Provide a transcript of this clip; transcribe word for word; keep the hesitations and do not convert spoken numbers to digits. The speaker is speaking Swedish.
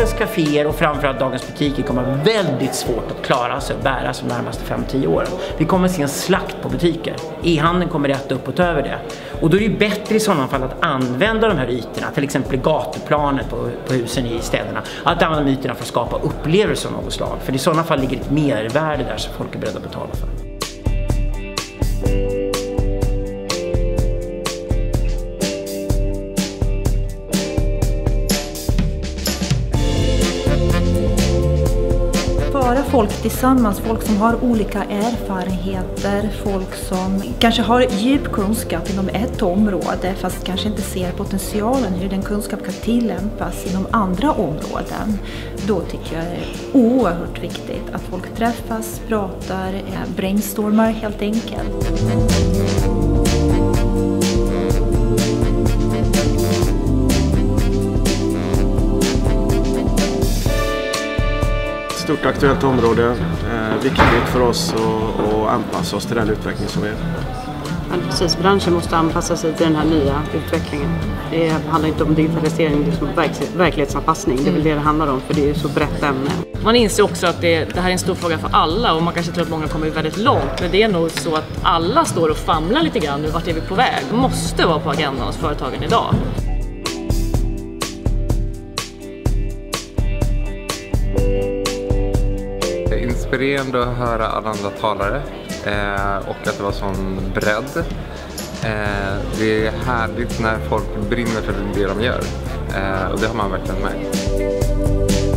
dagens kaféer och framförallt dagens butiker kommer ha väldigt svårt att klara sig och bära sig de närmaste fem till tio åren. Vi kommer att se en slakt på butiker. E-handeln kommer rätt upp och över det. Och då är det ju bättre i sådana fall att använda de här ytorna, till exempel gatuplanet på, på husen i städerna, att använda ytorna för att skapa upplevelser av något slag. För i sådana fall ligger ett mervärde där som folk är beredda att betala för. Bara folk tillsammans, folk som har olika erfarenheter, folk som kanske har djup kunskap inom ett område fast kanske inte ser potentialen hur den kunskap kan tillämpas inom andra områden. Då tycker jag det är oerhört viktigt att folk träffas, pratar, brainstormar helt enkelt. Stort aktuellt område, eh, viktigt för oss att, att anpassa oss till den utveckling som är. Ja, precis, branschen måste anpassa sig till den här nya utvecklingen. Det handlar inte om digitalisering, det är som verk- verklighetsanpassning. Det är väl det det handlar om, för det är ju så brett ämne. Man inser också att det, det här är en stor fråga för alla och man kanske tror att många kommer väldigt långt. Men det är nog så att alla står och famlar lite grann nu, vart är vi på väg? Det måste vara på agendan hos företagen idag. Inspirerande att höra alla andra talare eh, och att det var sån bredd. Eh, det är härligt när folk brinner för det de gör eh, och det har man verkligen märkt.